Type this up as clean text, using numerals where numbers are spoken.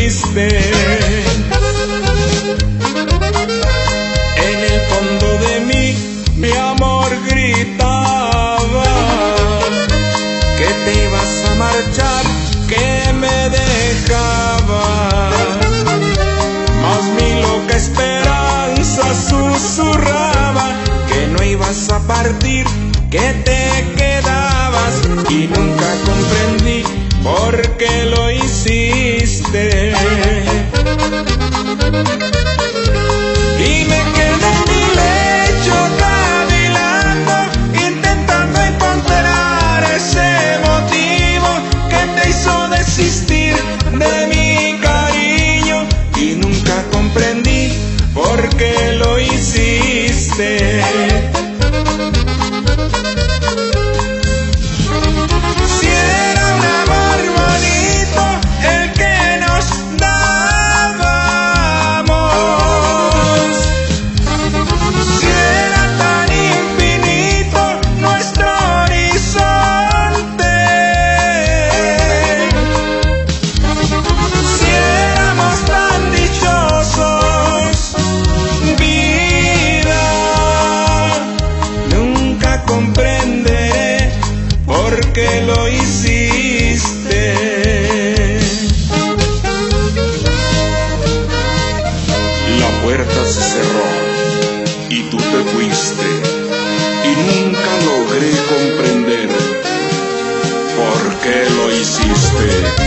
hiciste. En el fondo de mí, mi amor gritaba que te ibas a marchar, que me dejabas. Mas mi loca esperanza susurraba que no ibas a partir, que te quedabas, y nunca comprendí por qué lo hiciste. Y me quedé en mi lecho cavilando, intentando encontrar ese motivo que te hizo desistir de mi cariño, y nunca comprendí por qué lo hiciste. Si era un amor bonito el que nos dábamos, si era tan infinito nuestro horizonte, si éramos tan dichosos, vida, nunca comprenderé por qué lo hiciste. La puerta se cerró y tú te fuiste, y nunca logré comprender por qué lo hiciste.